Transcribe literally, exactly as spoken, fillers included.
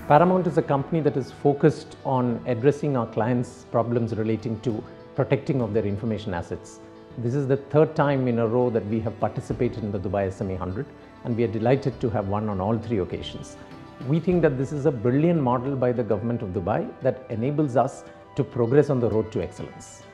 Paramount is a company that is focused on addressing our clients' problems relating to protecting of their information assets. This is the third time in a row that we have participated in the Dubai S M E one hundred, and we are delighted to have won on all three occasions. We think that this is a brilliant model by the government of Dubai that enables us to progress on the road to excellence.